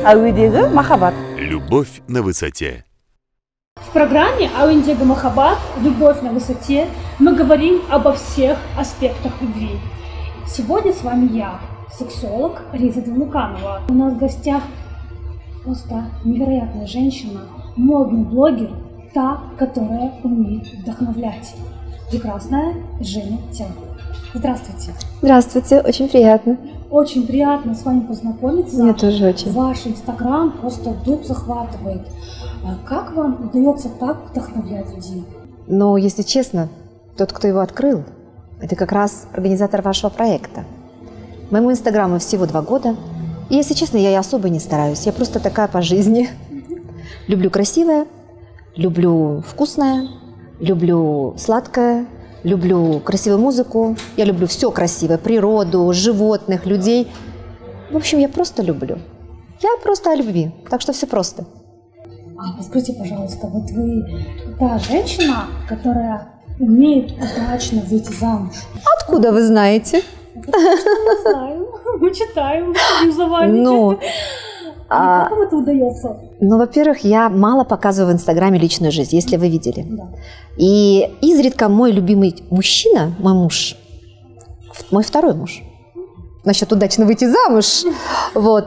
әуедегі махаббат. Любовь на высоте. В программе «Ауиндега Махаббат. Любовь на высоте» мы говорим обо всех аспектах любви. Сегодня с вами я, сексолог Риза Долуканова. У нас в гостях просто невероятная женщина, модный блогер, та, которая умеет вдохновлять. Прекрасная Женя Тян. Здравствуйте. Здравствуйте, очень приятно. Очень приятно с вами познакомиться. Мне тоже очень. Ваш инстаграм просто дух захватывает. Как вам удается так вдохновлять людей? Но, если честно, тот, кто его открыл, это как раз организатор вашего проекта. Моему инстаграму всего 2 года. И, если честно, я и особо не стараюсь. Я просто такая по жизни. Люблю красивое, люблю вкусное, люблю сладкое, люблю красивую музыку. Я люблю все красивое. Природу, животных, людей. В общем, я просто люблю. Я просто о любви. Так что все просто. Скажите, пожалуйста, вот вы та женщина, которая умеет удачно выйти замуж. Откуда вы знаете? Потому что мы знаем, мы читаем, следим за вами. Как вам это удается? Ну, во-первых, я мало показываю в инстаграме личную жизнь, если вы видели. Да. И изредка мой любимый мужчина, мой муж, мой второй муж, насчет удачно выйти замуж, вот,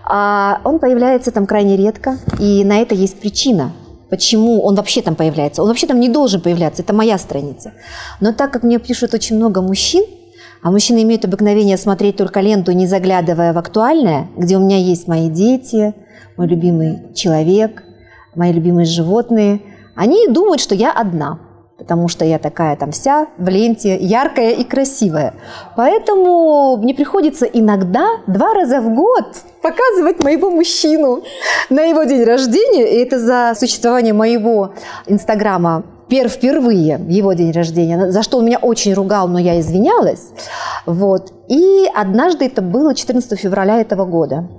он появляется там крайне редко, и на это есть причина, почему он вообще там появляется. Он вообще там не должен появляться, это моя страница. Но так как мне пишут очень много мужчин, а мужчины имеют обыкновение смотреть только ленту, не заглядывая в актуальное, где у меня есть мои дети, мой любимый человек, мои любимые животные, они думают, что я одна. Потому что я такая там вся в ленте, яркая и красивая. Поэтому мне приходится иногда 2 раза в год показывать моего мужчину на его день рождения. И это за существование моего инстаграма впервые, его день рождения, за что он меня очень ругал, но я извинялась. Вот. И однажды это было 14 февраля этого года.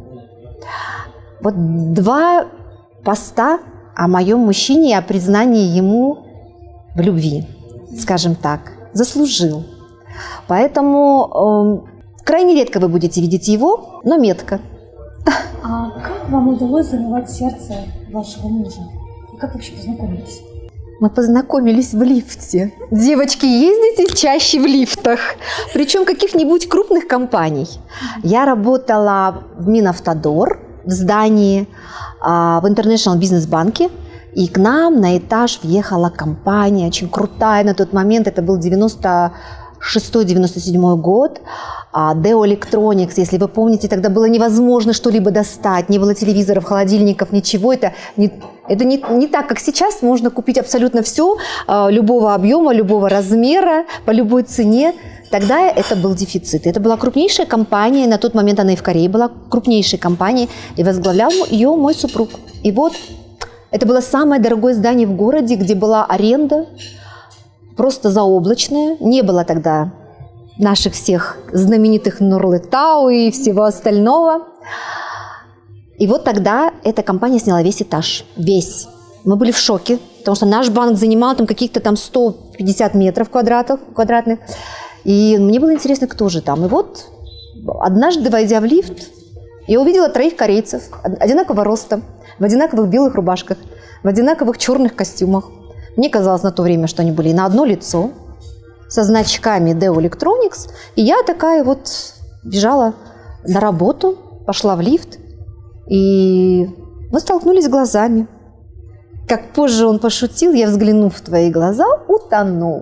Вот 2 поста о моем мужчине и о признании ему в любви, скажем так, заслужил. Поэтому крайне редко вы будете видеть его, но метко. А как вам удалось завоевать сердце вашего мужа? И как вообще познакомились? Мы познакомились в лифте. Девочки, ездите чаще в лифтах, причем каких-нибудь крупных компаний. Я работала в Минавтодор, в здании, в International бизнес-банке. И к нам на этаж въехала компания, очень крутая на тот момент, это был 96-97 год, Deo Electronics, если вы помните, тогда было невозможно что-либо достать, не было телевизоров, холодильников, ничего, это не так, как сейчас, можно купить абсолютно все, любого объема, любого размера, по любой цене. Тогда это был дефицит. Это была крупнейшая компания, на тот момент она и в Корее была крупнейшей компанией, и возглавлял ее мой супруг. И вот это было самое дорогое здание в городе, где была аренда, просто заоблачная. Не было тогда наших всех знаменитых Норлетау и всего остального. И вот тогда эта компания сняла весь этаж. Весь. Мы были в шоке, потому что наш банк занимал там каких-то там 150 метров квадратных. И мне было интересно, кто же там. И вот однажды, войдя в лифт, я увидела 3 корейцев одинакового роста, в одинаковых белых рубашках, в одинаковых черных костюмах. Мне казалось на то время, что они были на одно лицо, со значками Deo Electronics. И я такая вот бежала на работу, пошла в лифт, и мы столкнулись глазами. Как позже он пошутил, я, взглянув в твои глаза, утонул.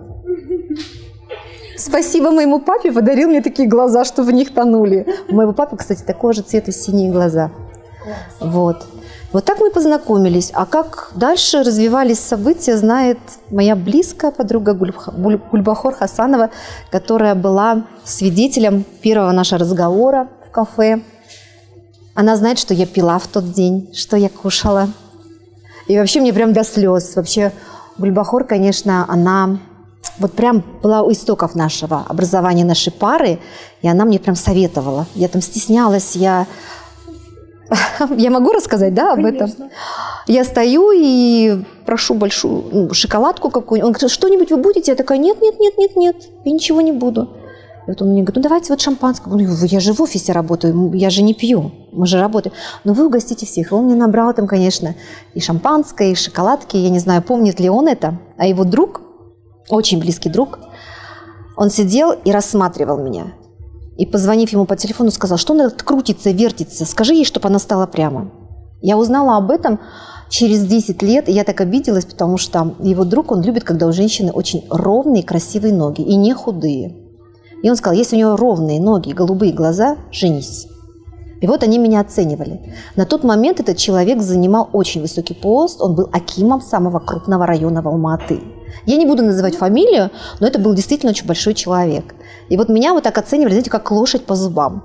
Спасибо моему папе, подарил мне такие глаза, что в них тонули. У моего папы, кстати, такого же цвета синие глаза. Вот. Вот так мы познакомились. А как дальше развивались события, знает моя близкая подруга Гульбахор Хасанова, которая была свидетелем первого нашего разговора в кафе. Она знает, что я пила в тот день, что я кушала. И вообще мне прям до слез. Вообще Гульбахор, конечно, она вот прям была у истоков нашего образования, нашей пары. И она мне прям советовала. Я там стеснялась, я могу рассказать, да, об этом? Я стою и прошу большую шоколадку какую-нибудь. Он говорит, что-нибудь вы будете? Я такая, нет, я ничего не буду. И вот он мне говорит, ну давайте вот шампанское. Я говорю, я же в офисе работаю, я же не пью, мы же работаем. Но вы угостите всех. И он мне набрал там, конечно, и шампанское, и шоколадки. Я не знаю, помнит ли он это. А его друг, очень близкий друг, он сидел и рассматривал меня. И, позвонив ему по телефону, сказал, что она крутится, вертится, скажи ей, чтобы она стала прямо. Я узнала об этом через 10 лет, и я так обиделась, потому что его друг, он любит, когда у женщины очень ровные, красивые ноги, и не худые. И он сказал, если у нее ровные ноги и голубые глаза, женись. И вот они меня оценивали. На тот момент этот человек занимал очень высокий пост, он был акимом самого крупного района в Алма-Аты. Я не буду называть фамилию, но это был действительно очень большой человек. И вот меня вот так оценивали, знаете, как лошадь по зубам.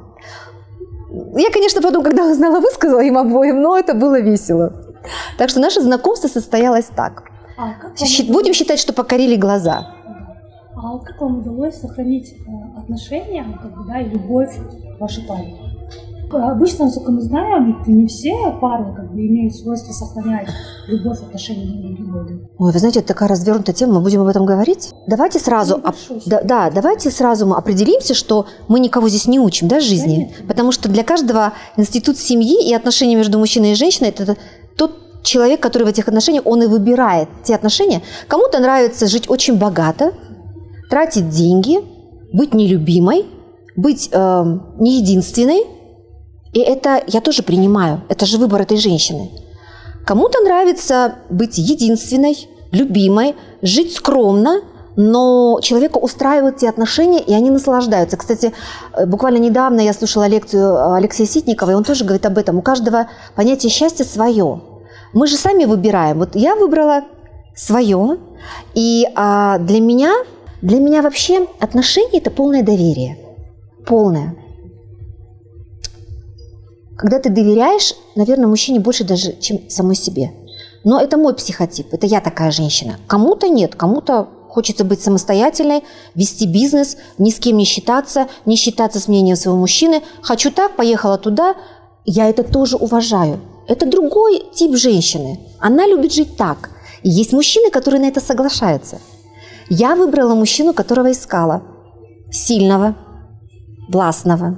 Я, конечно, потом, когда узнала, высказала им обоим, но это было весело. Так что наше знакомство состоялось так. Будем считать, что покорили глаза. А как вам удалось сохранить отношения, и любовь в вашей паре? Обычно, насколько мы знаем, не все пары имеют свойство сохранять любовь в отношениях многие годы. Ой, вы знаете, это такая развернутая тема, мы будем об этом говорить? Давайте сразу, давайте сразу мы определимся, что мы никого здесь не учим, да, жизни? Конечно. Потому что для каждого институт семьи и отношения между мужчиной и женщиной – это тот человек, который в этих отношениях, он и выбирает те отношения. Кому-то нравится жить очень богато, тратить деньги, быть нелюбимой, быть не единственной. И это я тоже принимаю. Это же выбор этой женщины. Кому-то нравится быть единственной, любимой, жить скромно, но человека устраивают те отношения, и они наслаждаются. Кстати, буквально недавно я слушала лекцию Алексея Ситникова, и он тоже говорит об этом. У каждого понятие счастья свое. Мы же сами выбираем. Вот я выбрала свое, и для меня вообще отношения – это полное доверие. Полное. Когда ты доверяешь, наверное, мужчине больше даже, чем самой себе. Но это мой психотип, это я такая женщина. Кому-то нет, кому-то хочется быть самостоятельной, вести бизнес, ни с кем не считаться с мнением своего мужчины. Хочу так, поехала туда. Я это тоже уважаю. Это другой тип женщины. Она любит жить так. И есть мужчины, которые на это соглашаются. Я выбрала мужчину, которого искала. Сильного, властного,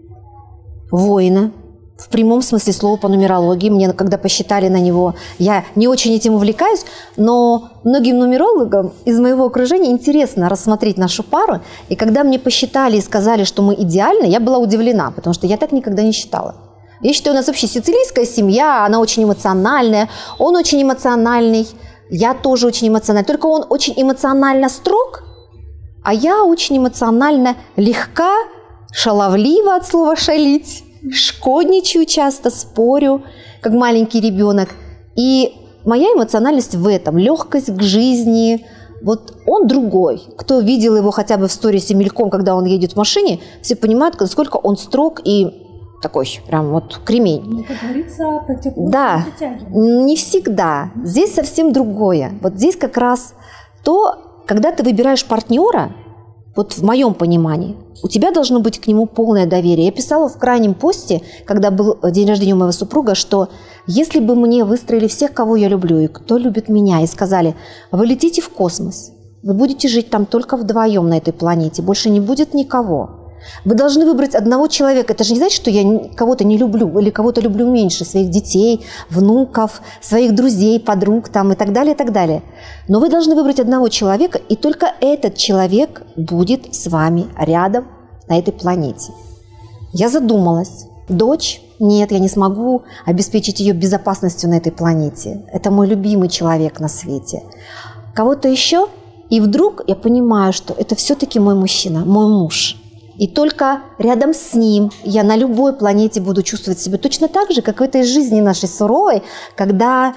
воина. В прямом смысле слова по нумерологии. Мне, когда посчитали на него, я не очень этим увлекаюсь, но многим нумерологам из моего окружения интересно рассмотреть нашу пару. И когда мне посчитали и сказали, что мы идеальны, я была удивлена, потому что я так никогда не считала. Я считаю, у нас вообще сицилийская семья, она очень эмоциональная, он очень эмоциональный, я тоже очень эмоциональна. Только он очень эмоционально строг, а я очень эмоционально легка, шаловлива от слова «шалить». Шкодничаю часто, спорю, как маленький ребенок. И моя эмоциональность в этом, легкость к жизни. Вот он другой. Кто видел его хотя бы в сторисе мельком, когда он едет в машине, все понимают, насколько он строг и такой прям вот кремень. Ну, как говорится, да, не всегда. Здесь совсем другое. Вот здесь как раз то, когда ты выбираешь партнера, вот в моем понимании, у тебя должно быть к нему полное доверие. Я писала в крайнем посте, когда был день рождения у моего супруга, что если бы мне выстроили всех, кого я люблю, и кто любит меня, и сказали, вы летите в космос, вы будете жить там только вдвоем на этой планете, больше не будет никого. Вы должны выбрать одного человека. Это же не значит, что я кого-то не люблю или кого-то люблю меньше, своих детей, внуков, своих друзей, подруг там, и так далее, и так далее. Но вы должны выбрать одного человека, и только этот человек будет с вами рядом на этой планете. Я задумалась. Дочь? Нет, я не смогу обеспечить ее безопасностью на этой планете. Это мой любимый человек на свете. Кого-то еще? И вдруг я понимаю, что это все-таки мой мужчина, мой муж. И только рядом с ним я на любой планете буду чувствовать себя точно так же, как в этой жизни нашей суровой, когда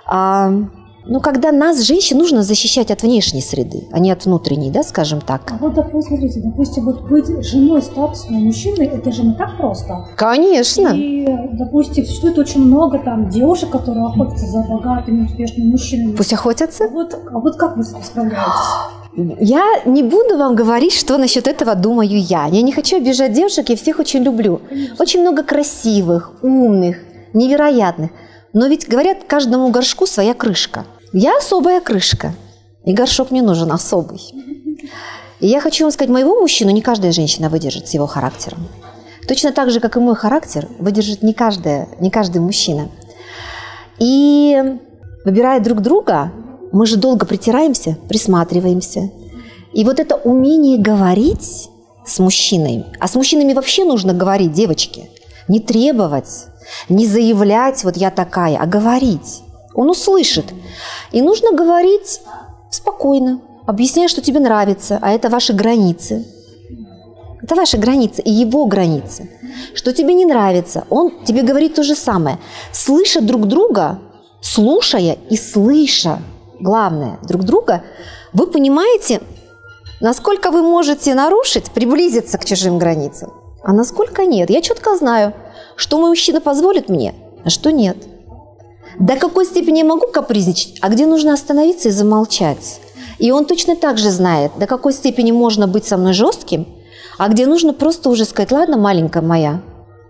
нас, женщин, нужно защищать от внешней среды, а не от внутренней, да, скажем так. А вот, допустим, вот быть женой статусного мужчины, это же не так просто. Конечно. И, допустим, существует очень много там девушек, которые охотятся за богатыми, успешными мужчинами. Пусть охотятся. А вот как вы с этим справляетесь? Я не буду вам говорить, что насчет этого думаю я. Я не хочу обижать девушек, я всех очень люблю. Конечно. Очень много красивых, умных, невероятных. Но ведь, говорят, каждому горшку своя крышка. Я особая крышка, и горшок мне нужен особый. И я хочу вам сказать, моего мужчину не каждая женщина выдержит с его характером. Точно так же, как и мой характер, выдержит не каждый мужчина. И выбирая друг друга, мы же долго притираемся, присматриваемся. И вот это умение говорить с мужчиной, а с мужчинами вообще нужно говорить, девочки, не требовать, не заявлять, вот я такая, а говорить. Он услышит. И нужно говорить спокойно, объясняя, что тебе нравится, а это ваши границы. Это ваши границы и его границы. Что тебе не нравится, он тебе говорит то же самое. Слыша друг друга, слушая и слыша, главное, друг друга, вы понимаете, насколько вы можете нарушить, приблизиться к чужим границам, а насколько нет. Я четко знаю, что мой мужчина позволит мне, а что нет. До какой степени я могу капризничать, а где нужно остановиться и замолчать. И он точно так же знает, до какой степени можно быть со мной жестким, а где нужно просто уже сказать: ладно, маленькая моя,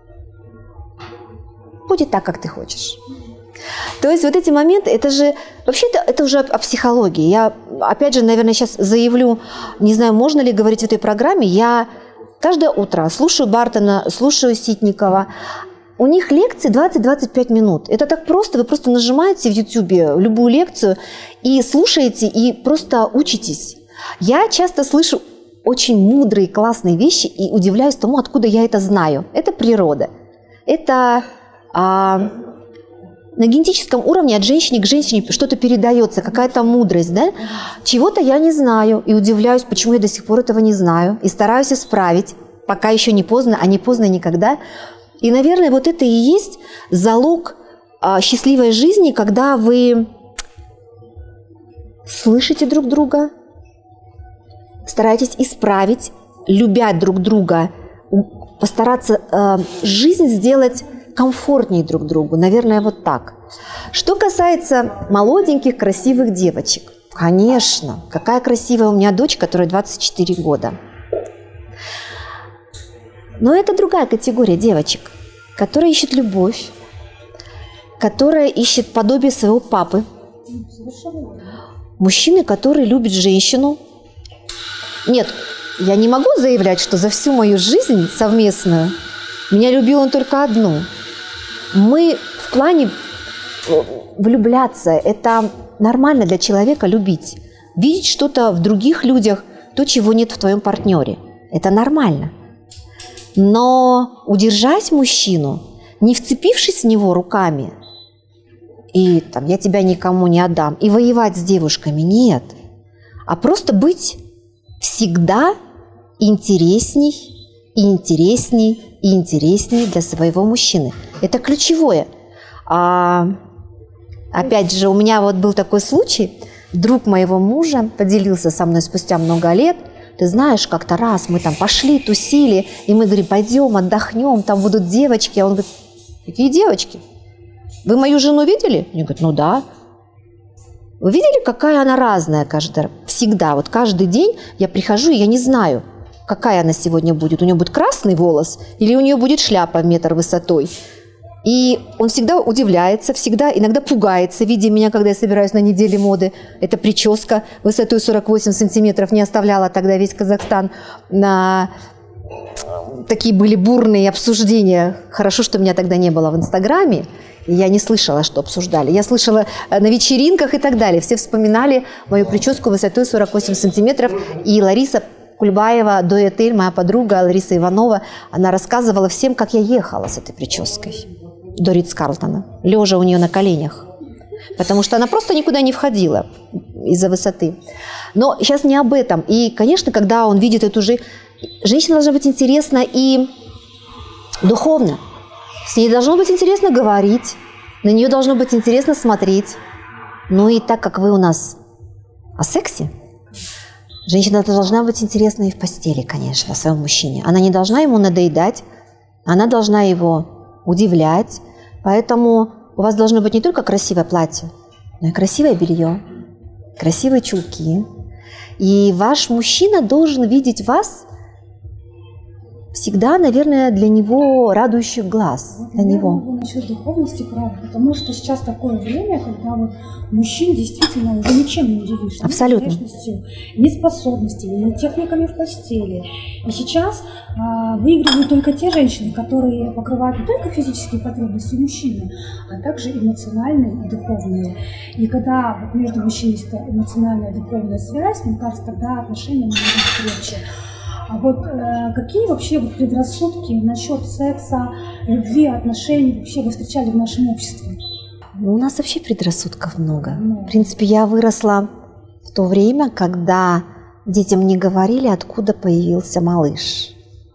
будет так, как ты хочешь. То есть вот эти моменты, это же, вообще-то, это уже о психологии. Я, опять же, наверное, сейчас заявлю, не знаю, можно ли говорить в этой программе, я каждое утро слушаю Бартона, слушаю Ситникова. У них лекции 20-25 минут. Это так просто, вы просто нажимаете в Ютубе любую лекцию и слушаете, и просто учитесь. Я часто слышу очень мудрые, классные вещи и удивляюсь тому, откуда я это знаю. Это природа. Это на генетическом уровне от женщины к женщине что-то передается, какая-то мудрость, да? Чего-то я не знаю и удивляюсь, почему я до сих пор этого не знаю, и стараюсь исправить, пока еще не поздно, а не поздно никогда. И, наверное, вот это и есть залог счастливой жизни, когда вы слышите друг друга, стараетесь исправить, любя друг друга, постараться жизнь сделать комфортнее друг другу. Наверное, вот так. Что касается молоденьких, красивых девочек. Конечно, какая красивая у меня дочь, которой 24 года. Но это другая категория девочек, которая ищет любовь, которая ищет подобие своего папы. Мужчины, который любит женщину. Нет, я не могу заявлять, что за всю мою жизнь совместную меня любил он только одну. Мы в плане влюбляться, это нормально для человека любить. Видеть что-то в других людях, то, чего нет в твоем партнере. Это нормально. Но удержать мужчину, не вцепившись в него руками, и там, я тебя никому не отдам, и воевать с девушками, нет. А просто быть всегда интересней, и интересней, и интересней для своего мужчины. Это ключевое. Опять же, у меня вот был такой случай, друг моего мужа поделился со мной спустя много лет. Ты знаешь, как-то раз мы там пошли, тусили, и мы говорим: пойдем, отдохнем, там будут девочки. А он говорит: какие девочки? Вы мою жену видели? Я говорю: ну да. Вы видели, какая она разная каждый, всегда? Вот каждый день я прихожу, и я не знаю, какая она сегодня будет. У нее будет красный волос или у нее будет шляпа метр высотой. И он всегда удивляется, всегда иногда пугается, видя меня, когда я собираюсь на неделе моды. Эта прическа высотой 48 сантиметров не оставляла тогда весь Казахстан. Такие были бурные обсуждения. Хорошо, что меня тогда не было в Инстаграме. И я не слышала, что обсуждали. Я слышала на вечеринках и так далее. Все вспоминали мою прическу высотой 48 сантиметров. И Лариса Кульбаева, дуэтель, моя подруга Лариса Иванова, она рассказывала всем, как я ехала с этой прической до Ритц-Карлтона, лежа у нее на коленях. Потому что она просто никуда не входила из-за высоты. Но сейчас не об этом. И, конечно, когда он видит эту же... Женщина должна быть интересна и духовно. С ней должно быть интересно говорить, на нее должно быть интересно смотреть. Ну и так как вы у нас о сексе, женщина должна быть интересна и в постели, конечно, своему мужчине. Она не должна ему надоедать, она должна его удивлять. Поэтому у вас должно быть не только красивое платье, но и красивое белье, красивые чулки. И ваш мужчина должен видеть вас всегда, наверное, для него радующих глаз. Вот, для него. Насчет духовности, правда, потому что сейчас такое время, когда вот мужчин действительно уже ничем не удивишь. Абсолютно. Ни внешностью, ни способностями, ни техниками в постели. И сейчас выигрывают только те женщины, которые покрывают не только физические потребности мужчины, а также эмоциональные и духовные. И когда вот между мужчиной есть эта эмоциональная и духовная связь, мне кажется, тогда отношения намного крепче. А вот какие вообще вот предрассудки насчет секса, любви, отношений вообще вы встречали в нашем обществе? Ну, у нас вообще предрассудков много. В принципе, я выросла в то время, когда детям не говорили, откуда появился малыш.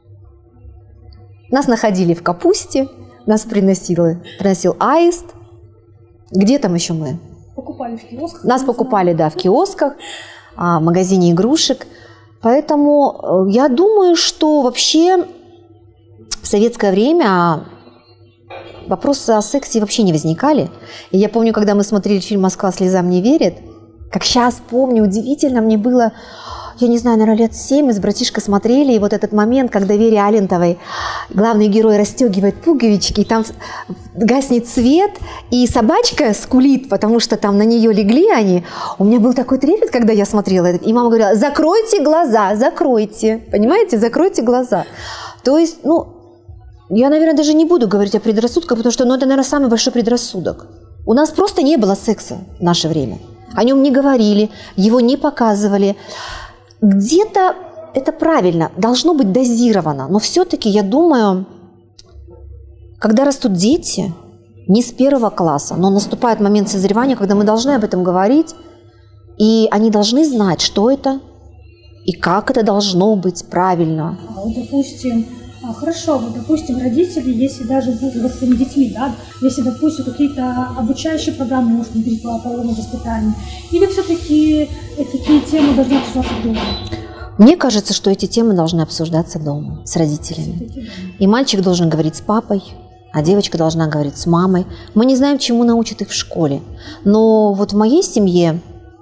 Нас находили в капусте, нас приносил аист. Где там еще мы? Покупали в киосках? Нас покупали, да, в киосках, в магазине игрушек. Поэтому я думаю, что вообще в советское время вопросы о сексе вообще не возникали. И я помню, когда мы смотрели фильм «Москва слезам не верит», как сейчас помню, удивительно мне было, я не знаю, наверное, лет 7, мы с братишкой смотрели, и вот этот момент, когда Вере Алентовой главный герой расстегивает пуговички, и там гаснет свет, и собачка скулит, потому что там на нее легли они. У меня был такой трепет, когда я смотрела это, и мама говорила: закройте глаза, закройте, понимаете, закройте глаза. То есть, я, наверное, даже не буду говорить о предрассудках, потому что, это, наверное, самый большой предрассудок. У нас просто не было секса в наше время. О нем не говорили, его не показывали. Где-то это правильно, должно быть дозировано, но все-таки, я думаю, когда растут дети, не с 1 класса, но наступает момент созревания, когда мы должны об этом говорить, и они должны знать, что это и как это должно быть правильно. Вот, допустим, хорошо, вот, допустим, родители, если даже будут с своими детьми, да, если, допустим, какие-то обучающие программы можно внедрить по половому воспитанию, или все-таки такие темы должны обсуждаться дома? Мне кажется, что эти темы должны обсуждаться дома, с родителями. И мальчик должен говорить с папой, а девочка должна говорить с мамой. Мы не знаем, чему научат их в школе. Но вот в моей семье,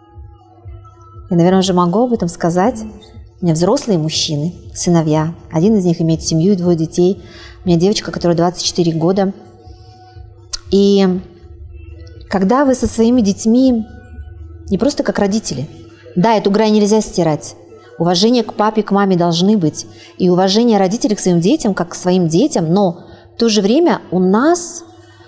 я, наверное, уже могу об этом сказать, у меня взрослые мужчины, сыновья. Один из них имеет семью и 2 детей. У меня девочка, которая 24 года. И когда вы со своими детьми, не просто как родители, да, эту грань нельзя стирать. Уважение к папе, к маме должны быть. И уважение родителей к своим детям, как к своим детям. Но в то же время у нас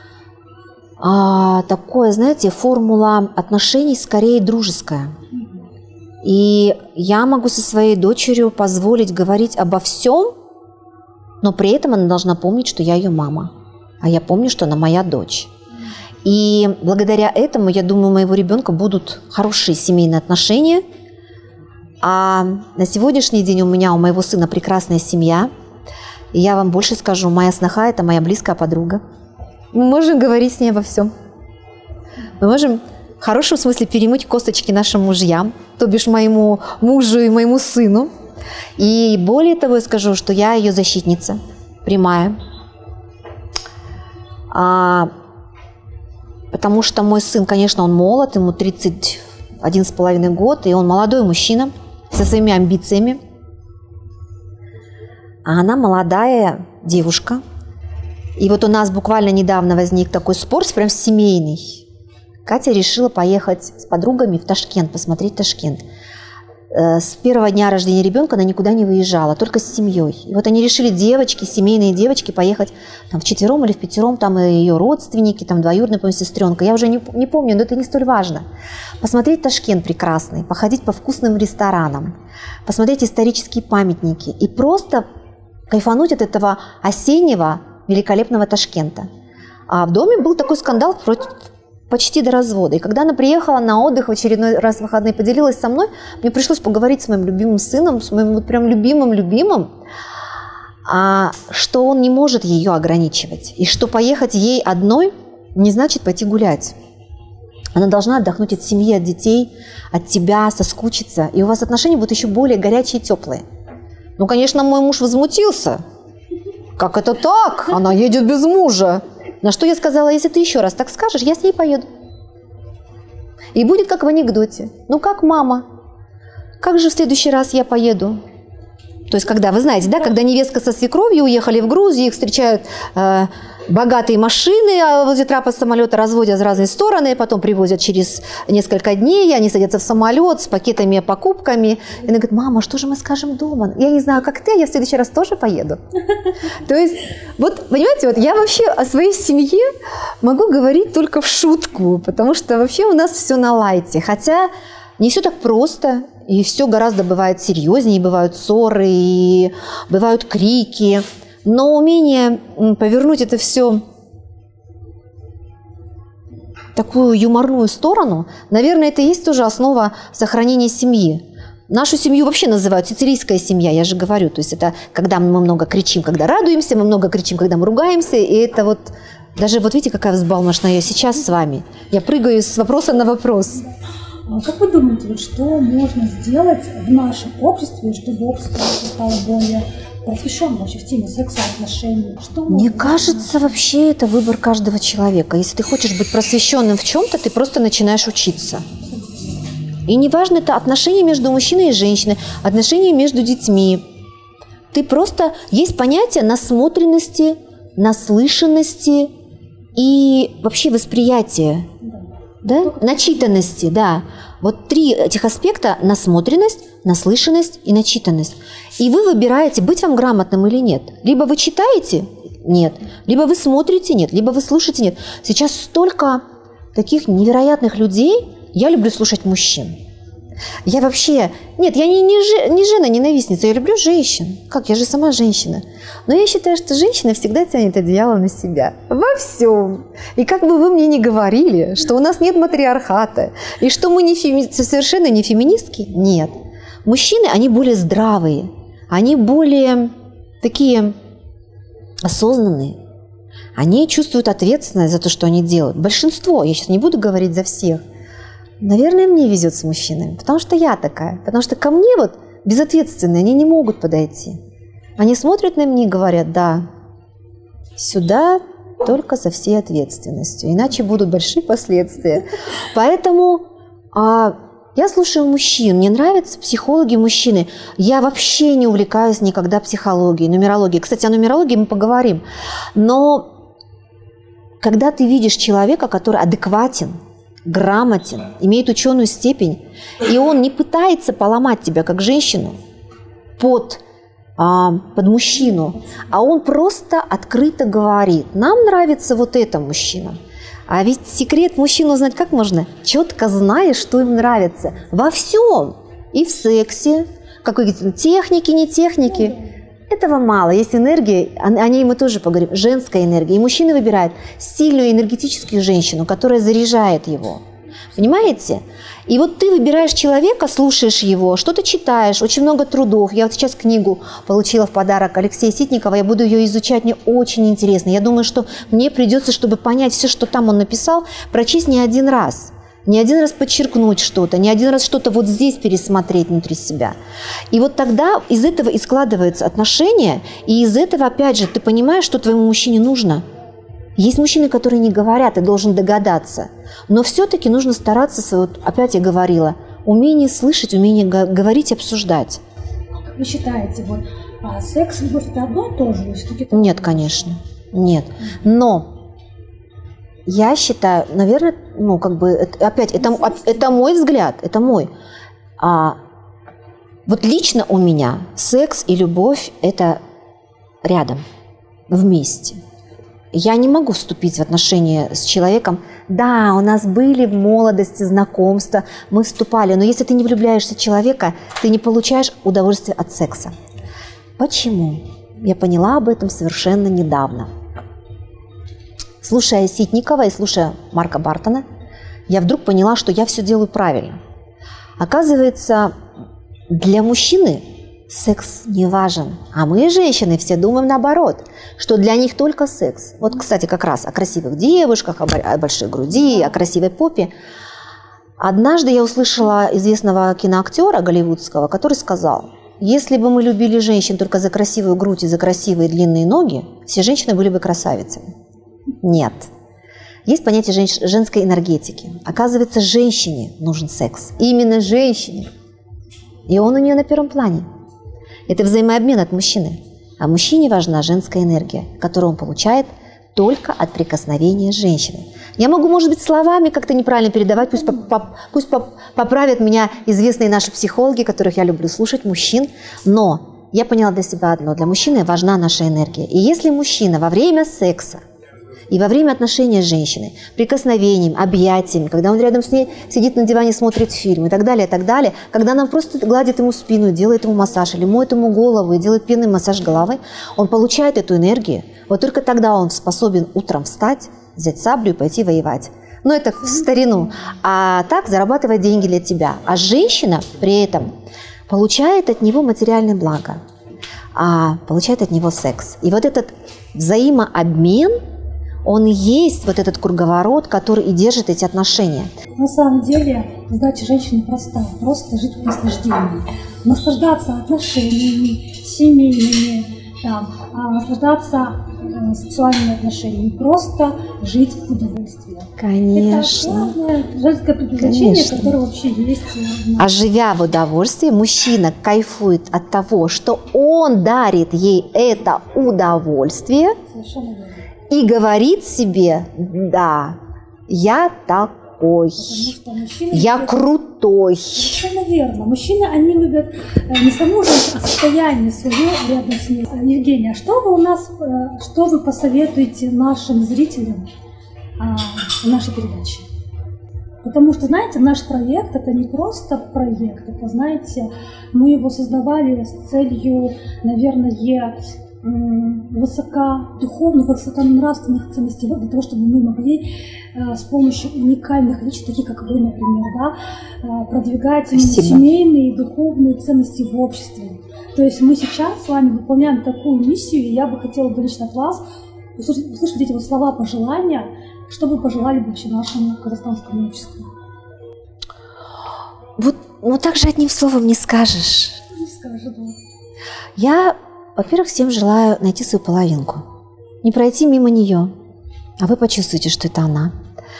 такое, знаете, формула отношений скорее дружеская. И я могу со своей дочерью позволить говорить обо всем, но при этом она должна помнить, что я ее мама, а я помню, что она моя дочь. И благодаря этому, я думаю, у моего ребенка будут хорошие семейные отношения. А на сегодняшний день у моего сына прекрасная семья. И я вам больше скажу, моя сноха – это моя близкая подруга. Мы можем говорить с ней обо всем. Мы можем в хорошем смысле перемыть косточки нашим мужьям, то бишь моему мужу и моему сыну. И более того, я скажу, что я ее защитница, прямая. Потому что мой сын, конечно, он молод, ему 31,5 год, и он молодой мужчина со своими амбициями. А она молодая девушка. И вот у нас буквально недавно возник такой спор, прям семейный. Катя решила поехать с подругами в Ташкент, посмотреть Ташкент. С первого дня рождения ребенка она никуда не выезжала, только с семьей. И вот они решили, девочки, семейные девочки, поехать там вчетвером или впятером, там и ее родственники, там двоюродная, по-моему, сестренка. Я уже не помню, но это не столь важно. Посмотреть Ташкент прекрасный, походить по вкусным ресторанам, посмотреть исторические памятники и просто кайфануть от этого осеннего великолепного Ташкента. А в доме был такой скандал почти до развода. И когда она приехала на отдых в очередной раз в выходные, поделилась со мной, мне пришлось поговорить с моим любимым сыном, с моим вот прям любимым, что он не может ее ограничивать. И что поехать ей одной не значит пойти гулять. Она должна отдохнуть от семьи, от детей, от тебя, соскучиться. И у вас отношения будут еще более горячие и теплые. Ну, конечно, мой муж возмутился. Как это так? Она едет без мужа. На что я сказала: если ты еще раз так скажешь, я с ней поеду. И будет как в анекдоте. Ну как, мама? Как же в следующий раз я поеду? То есть, когда, вы знаете, да, когда невестка со свекровью уехали в Грузию, их встречают богатые машины возле трапа самолета, разводят в разные стороны, потом привозят через несколько дней, они садятся в самолет с пакетами, покупками. И она говорит: мама, что же мы скажем дома? Я не знаю, как ты, я в следующий раз тоже поеду. То есть, вот, понимаете, вот я вообще о своей семье могу говорить только в шутку, потому что вообще у нас все на лайте. Хотя не все так просто, и все гораздо бывает серьезнее, бывают ссоры, и бывают крики. Но умение повернуть это все в такую юморную сторону, наверное, это и есть тоже основа сохранения семьи. Нашу семью вообще называют сицилийская семья, я же говорю. То есть это когда мы много кричим, когда радуемся, мы много кричим, когда мы ругаемся. И это вот, даже вот видите, какая взбалмошная я сейчас с вами. Я прыгаю с вопроса на вопрос. Как вы думаете, вот что можно сделать в нашем обществе, чтобы общество стало более просвещенным вообще в теме секса, отношений? Мне кажется, вообще это выбор каждого человека. Если ты хочешь быть просвещенным в чем-то, ты просто начинаешь учиться. И неважно, это отношения между мужчиной и женщиной, отношения между детьми. Ты просто... Есть понятие насмотренности, наслышанности и вообще восприятия. Да? Начитанности, да. Вот 3 этих аспекта: насмотренность, наслышанность и начитанность. И вы выбираете, быть вам грамотным или нет. Либо вы читаете – нет. Либо вы смотрите – нет. Либо вы слушаете – нет. Сейчас столько таких невероятных людей. Я люблю слушать мужчин. Я вообще... Нет, я не жена-ненавистница, я люблю женщин. Как, я же сама женщина. Но я считаю, что женщина всегда тянет одеяло на себя. Во всем. И как бы вы мне ни говорили, что у нас нет матриархата, и что мы совершенно не феминистки, нет. Мужчины, они более здравые, они более такие осознанные. Они чувствуют ответственность за то, что они делают. Большинство, я сейчас не буду говорить за всех. Наверное, мне везет с мужчинами, потому что я такая. Потому что ко мне вот безответственные, они не могут подойти. Они смотрят на меня и говорят: да, сюда только со всей ответственностью, иначе будут большие последствия. Поэтому я слушаю мужчин, мне нравятся психологи-мужчины. Я вообще не увлекаюсь никогда психологией, нумерологией. Кстати, о нумерологии мы поговорим. Но когда ты видишь человека, который адекватен, грамотен, имеет ученую степень, и он не пытается поломать тебя как женщину под мужчину, а он просто открыто говорит: нам нравится вот это мужчина. А ведь секрет мужчин узнать как можно? Четко зная, что им нравится. Во всем. И в сексе, какой-то техники, не техники. Этого мало. Есть энергия, о ней мы тоже поговорим, женская энергия. И мужчина выбирает сильную энергетическую женщину, которая заряжает его. Понимаете? И вот ты выбираешь человека, слушаешь его, что-то читаешь, очень много трудов. Я вот сейчас книгу получила в подарок Алексея Ситникова, я буду ее изучать, мне очень интересно. Я думаю, что мне придется, чтобы понять все, что там он написал, прочесть не один раз. Не один раз подчеркнуть что-то, не один раз что-то вот здесь пересмотреть внутри себя. И вот тогда из этого и складываются отношения, и из этого, опять же, ты понимаешь, что твоему мужчине нужно. Есть мужчины, которые не говорят, ты должен догадаться. Но все-таки нужно стараться, вот опять я говорила, умение слышать, умение говорить, обсуждать. Как вы считаете, вот секс и любовь – это одно и то же? Нет, конечно, нет. Но... Я считаю, наверное, ну, как бы, это мой взгляд, это мой. Вот лично у меня секс и любовь – это рядом, вместе. Я не могу вступить в отношения с человеком. Да, у нас были в молодости знакомства, мы вступали, но если ты не влюбляешься в человека, ты не получаешь удовольствие от секса. Почему? Я поняла об этом совершенно недавно. Слушая Ситникова и слушая Марка Бартона, я вдруг поняла, что я все делаю правильно. Оказывается, для мужчины секс не важен. А мы, женщины, все думаем наоборот, что для них только секс. Вот, кстати, как раз о красивых девушках, о большой груди, о красивой попе. Однажды я услышала известного киноактера голливудского, который сказал: если бы мы любили женщин только за красивую грудь и за красивые длинные ноги, все женщины были бы красавицами. Нет. Есть понятие женской энергетики. Оказывается, женщине нужен секс. Именно женщине. И он у нее на первом плане. Это взаимообмен от мужчины. А мужчине важна женская энергия, которую он получает только от прикосновения женщины. Я могу, может быть, словами как-то неправильно передавать, пусть поправят меня известные наши психологи, которых я люблю слушать, мужчин, но я поняла для себя одно: для мужчины важна наша энергия. И если мужчина во время секса и во время отношения с женщиной, прикосновением, объятиями, когда он рядом с ней сидит на диване, смотрит фильм и так далее, когда она просто гладит ему спину, делает ему массаж или моет ему голову и делает пенный массаж головы, он получает эту энергию. Вот только тогда он способен утром встать, взять саблю и пойти воевать. Но это в старину. А так зарабатывать деньги для тебя. А женщина при этом получает от него материальное благо, получает от него секс. И вот этот взаимообмен, он и есть вот этот круговорот, который и держит эти отношения. На самом деле задача женщины простая: просто жить в наслаждении, наслаждаться отношениями семейными, наслаждаться сексуальными отношениями, просто жить в удовольствии. Конечно. Это главное женское предназначение, которое вообще есть. А живя в удовольствии, мужчина кайфует от того, что он дарит ей это удовольствие. Совершенно верно. И говорит себе: да, я такой, я крутой. Совершенно верно. Мужчины, они любят не саму жизнь, а состояние свое рядом с ней. Евгения, а что вы посоветуете нашим зрителям в нашей передаче? Потому что, знаете, наш проект – это не просто проект, это, знаете, мы его создавали с целью, наверное, высокодуховных, высоконравственных ценностей, для того, чтобы мы могли с помощью уникальных личностей, таких как вы, например, продвигать семейные и духовные ценности в обществе. То есть мы сейчас с вами выполняем такую миссию, и я бы хотела лично от вас услышать эти вот слова пожелания, что вы пожелали бы вообще нашему казахстанскому обществу. Вот так же одним словом не скажешь. Не скажет, да. Я, во-первых, всем желаю найти свою половинку, не пройти мимо нее, а вы почувствуете, что это она.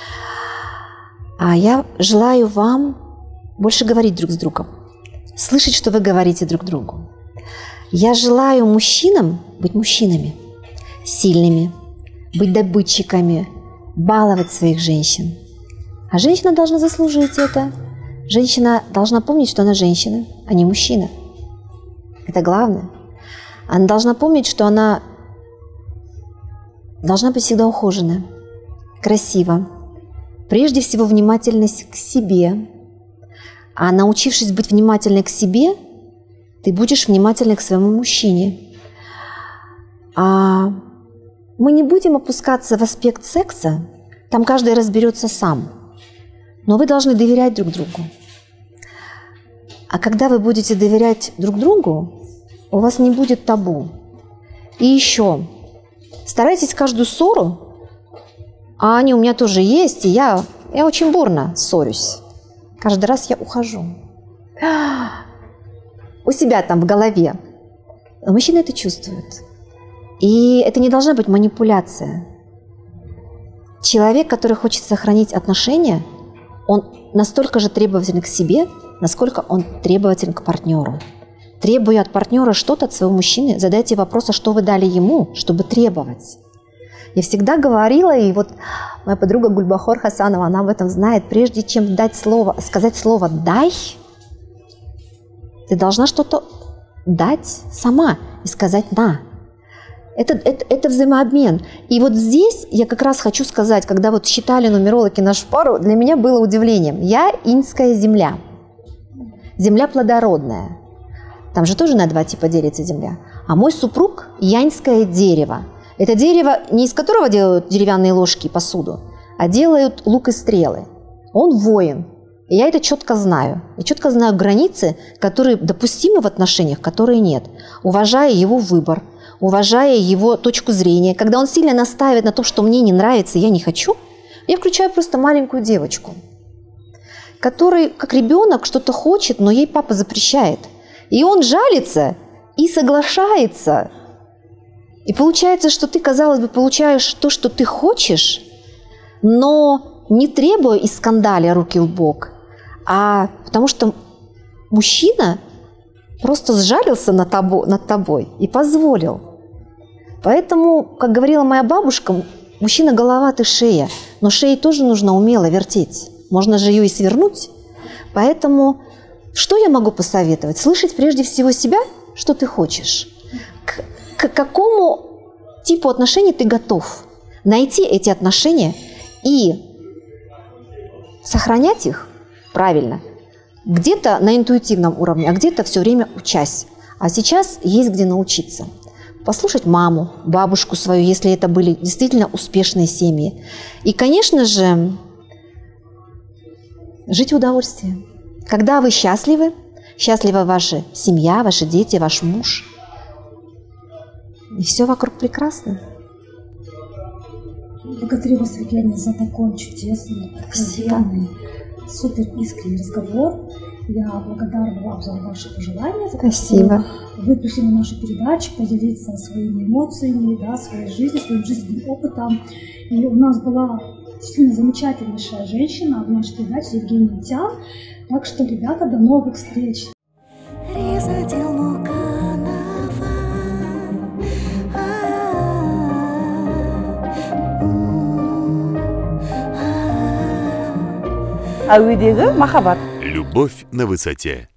А я желаю вам больше говорить друг с другом, слышать, что вы говорите друг другу. Я желаю мужчинам быть мужчинами, сильными, быть добытчиками, баловать своих женщин. А женщина должна заслужить это. Женщина должна помнить, что она женщина, а не мужчина. Это главное. Она должна помнить, что она должна быть всегда ухожена, красива. Прежде всего, внимательность к себе. А научившись быть внимательной к себе, ты будешь внимательной к своему мужчине. А мы не будем опускаться в аспект секса, там каждый разберется сам. Но вы должны доверять друг другу. А когда вы будете доверять друг другу, у вас не будет табу. И еще, старайтесь каждую ссору, а они у меня тоже есть, и я очень бурно ссорюсь. Каждый раз я ухожу. У себя там в голове. Но мужчина это чувствует. И это не должна быть манипуляция. Человек, который хочет сохранить отношения, он настолько же требователен к себе, насколько он требователен к партнеру. Требуя от партнера что-то от своего мужчины, задайте вопрос, а что вы дали ему, чтобы требовать. Я всегда говорила, и вот моя подруга Гульбахор Хасанова, она об этом знает, прежде чем сказать слово «дай», ты должна что-то дать сама и сказать «на». Это взаимообмен. И вот здесь я как раз хочу сказать, когда вот считали нумерологи нашу пару, для меня было удивлением. Я иньская земля, земля плодородная. Там же тоже на два типа делится земля. А мой супруг – яньское дерево. Это дерево, не из которого делают деревянные ложки и посуду, а делают лук и стрелы. Он воин. И я это четко знаю. Я четко знаю границы, которые допустимы в отношениях, которые нет. Уважая его выбор, уважая его точку зрения. Когда он сильно настаивает на том, что мне не нравится, я не хочу, я включаю просто маленькую девочку, которая, как ребенок, что-то хочет, но ей папа запрещает. И он жалится и соглашается. И получается, что ты, казалось бы, получаешь то, что ты хочешь, но не требуя и скандаля руки в бок, а потому что мужчина просто сжалился над тобой и позволил. Поэтому, как говорила моя бабушка, мужчина голова, ты шея, но шеей тоже нужно умело вертеть. Можно же ее и свернуть. Поэтому что я могу посоветовать? Слышать прежде всего себя, что ты хочешь. К какому типу отношений ты готов. Найти эти отношения и сохранять их правильно. Где-то на интуитивном уровне, а где-то все время учась. А сейчас есть где научиться. Послушать маму, бабушку свою, если это были действительно успешные семьи. И, конечно же, жить в удовольствии. Когда вы счастливы, счастлива ваша семья, ваши дети, ваш муж. И все вокруг прекрасно. Благодарю вас, Евгения, за такой чудесный, откровенный, супер искренний разговор. Я благодарна вам за ваши пожелания. За Спасибо. Вы пришли на нашу передачу поделиться своими эмоциями, да, своей жизнью, своим жизненным опытом. И у нас была действительно замечательнейшая женщина в нашей передаче, Евгения Тян. Так что, ребята, до новых встреч! Любовь на высоте.